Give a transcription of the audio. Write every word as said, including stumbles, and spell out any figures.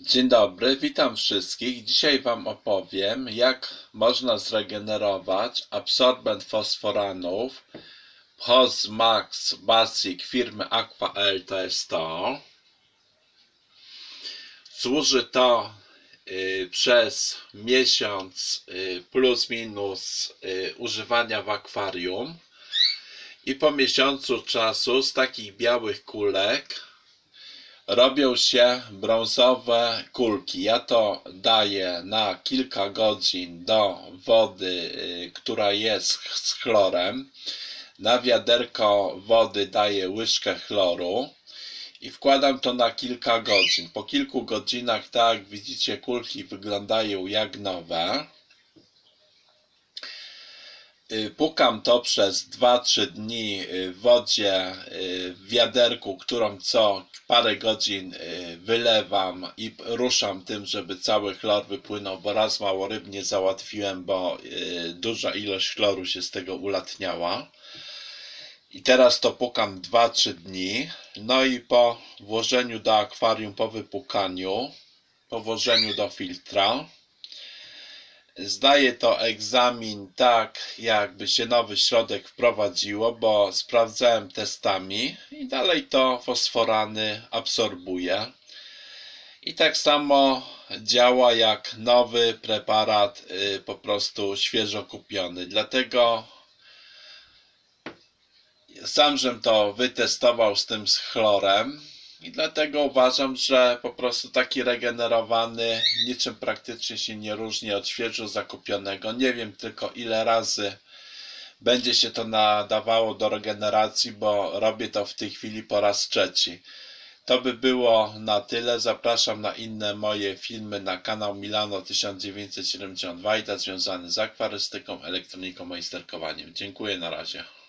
Dzień dobry, witam wszystkich. Dzisiaj Wam opowiem, jak można zregenerować absorbent fosforanów Phosmax Basic firmy Aqua-L, to jest to. Służy to y, przez miesiąc y, plus minus y, używania w akwarium i po miesiącu czasu z takich białych kulek robią się brązowe kulki. Ja to daję na kilka godzin do wody, która jest z chlorem. Na wiaderko wody daję łyżkę chloru i wkładam to na kilka godzin. Po kilku godzinach, tak jak widzicie, kulki wyglądają jak nowe. Pukam to przez dwa trzy dni w wodzie, w wiaderku, którą co parę godzin wylewam i ruszam tym, żeby cały chlor wypłynął, bo raz mało ryb nie załatwiłem, bo duża ilość chloru się z tego ulatniała. I teraz to pukam dwa trzy dni. No i po włożeniu do akwarium, po wypukaniu, po włożeniu do filtra, zdaję to egzamin tak, jakby się nowy środek wprowadziło, bo sprawdzałem testami i dalej to fosforany absorbuje. I tak samo działa jak nowy preparat, yy, po prostu świeżo kupiony. Dlatego sam żem to wytestował z tym z chlorem. I dlatego uważam, że po prostu taki regenerowany niczym praktycznie się nie różni od świeżo zakupionego. Nie wiem tylko ile razy będzie się to nadawało do regeneracji, bo robię to w tej chwili po raz trzeci. To by było na tyle. Zapraszam na inne moje filmy na kanał Milano tysiąc dziewięćset siedemdziesiąt dwa i związany z akwarystyką, elektroniką, majsterkowaniem. Dziękuję, na razie.